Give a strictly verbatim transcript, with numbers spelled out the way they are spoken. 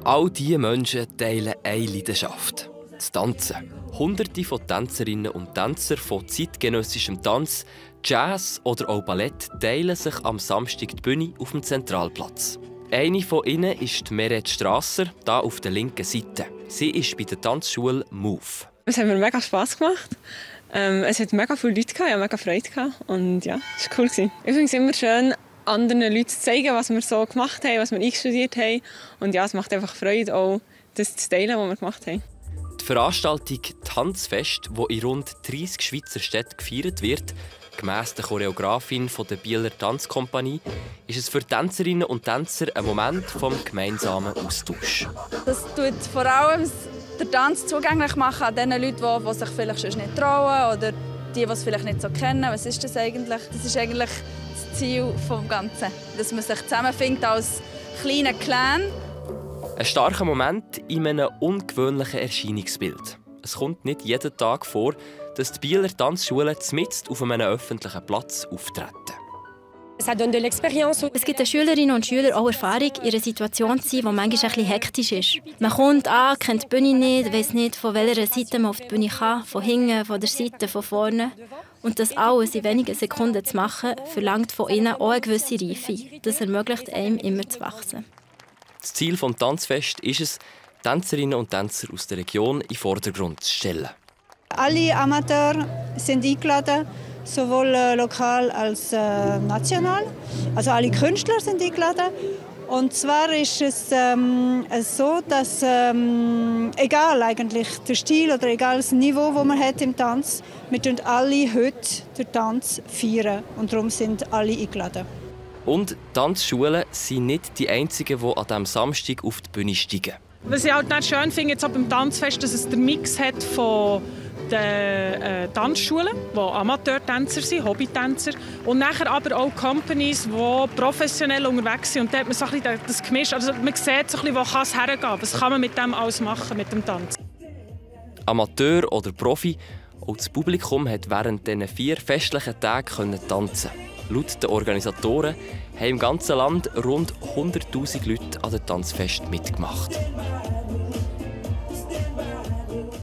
All diese Menschen teilen eine Leidenschaft: das Tanzen. Hunderte von Tänzerinnen und Tänzer von zeitgenössischem Tanz, Jazz oder auch Ballett teilen sich am Samstag die Bühne auf dem Zentralplatz. Eine von ihnen ist Meret Strasser, hier auf der linken Seite. Sie ist bei der Tanzschule Move. Es hat mir mega Spass gemacht. Ähm, es hat mega viele Leute gehabt, ich hatte mega Freude gehabt. Und ja, es war cool. Ich finde es immer schön, anderen Leuten zu zeigen, was wir so gemacht haben, was wir einstudiert haben. Und ja, es macht einfach Freude, auch das zu teilen, was wir gemacht haben. Die Veranstaltung Tanzfest, die in rund dreissig Schweizer Städten gefeiert wird, gemäss der Choreografin der Bieler Tanzkompanie, ist es für Tänzerinnen und Tänzer ein Moment vom gemeinsamen Austausch. Das tut vor allem den Tanz zugänglich machen an den Leuten, die, die sich vielleicht sonst nicht trauen oder die, die es vielleicht nicht so kennen. Was ist das eigentlich? Das ist eigentlich das Ziel des Ganzen, dass man sich zusammenfindet als kleiner Clan. Ein starker Moment in einem ungewöhnlichen Erscheinungsbild. Es kommt nicht jeden Tag vor, dass die Bieler Tanzschulen mitten auf einem öffentlichen Platz auftreten. Es gibt den Schülerinnen und Schülern auch Erfahrung, in einer Situation zu sein, die manchmal ein bisschen hektisch ist. Man kommt an, kennt die Bühne nicht, weiss nicht, von welcher Seite man auf die Bühne kann, von hinten, von der Seite, von vorne. Und das alles in wenigen Sekunden zu machen, verlangt von ihnen auch eine gewisse Reife. Das ermöglicht einem, immer zu wachsen. Das Ziel des Tanzfests ist es, Tänzerinnen und Tänzer aus der Region in den Vordergrund zu stellen. Alle Amateure sind eingeladen, sowohl lokal als äh, national. Also alle Künstler sind eingeladen. Und zwar ist es ähm, so, dass ähm, egal eigentlich der Stil oder egal das Niveau, das man hat im Tanz, wir tun alle heute den Tanz feiern und darum sind alle eingeladen. Und Tanzschulen sind nicht die einzigen, die an diesem Samstag auf die Bühne steigen. Was ich halt nicht schön finde jetzt beim Tanzfest, dass es den Mix hat von den äh, Tanzschulen, die Amateurtänzer sind, Hobbytänzer, und nachher aber auch Companies, die professionell unterwegs sind. Und da hat man so ein bisschen das gemischt. Also man sieht so ein bisschen, wo kann es hergehen, was kann man mit dem alles machen, mit dem Tanz. Amateur oder Profi, auch das Publikum hat während diesen vier festlichen Tagen tanzen. Laut den Organisatoren haben im ganzen Land rund hunderttausend Leute an dem Tanzfest mitgemacht.